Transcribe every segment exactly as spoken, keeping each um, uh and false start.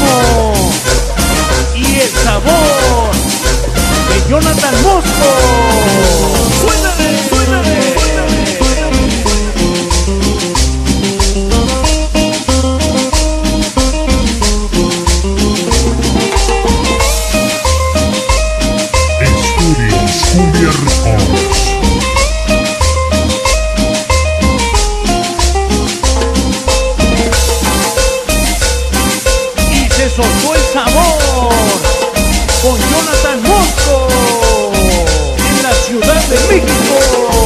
ritmo y el sabor de Jonathan Mosco. ¡Suénale, suénale, suénale! Estudios Cumbia Records. Y se soltó el sabor con Jonathan Mosco en la Ciudad de México.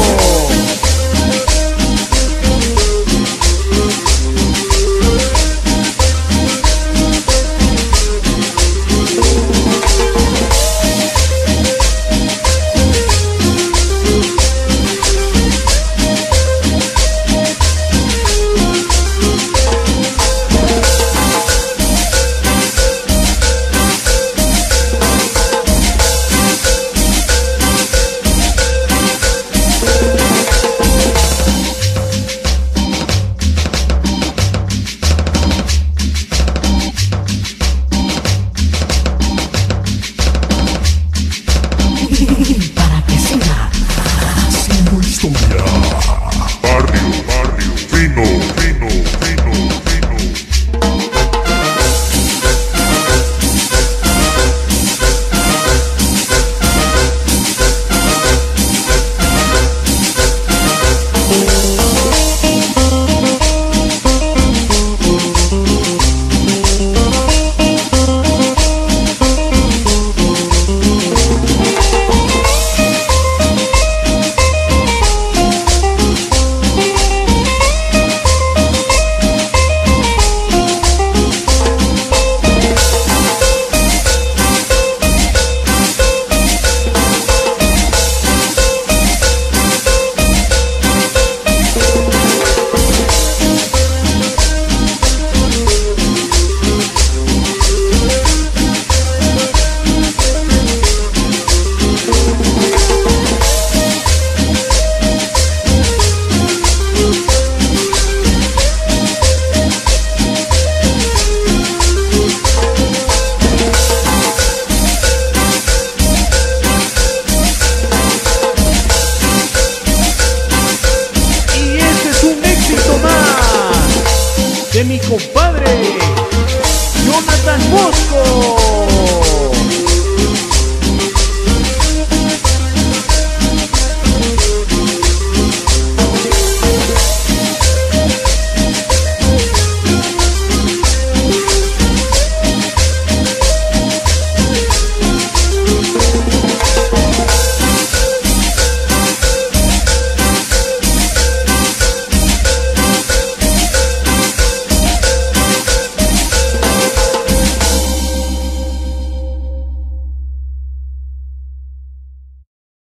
Para que siga Haciendo historia. Barrio, barrio, fino, fino, fino, fino. De mi compadre Jonathan Mosco.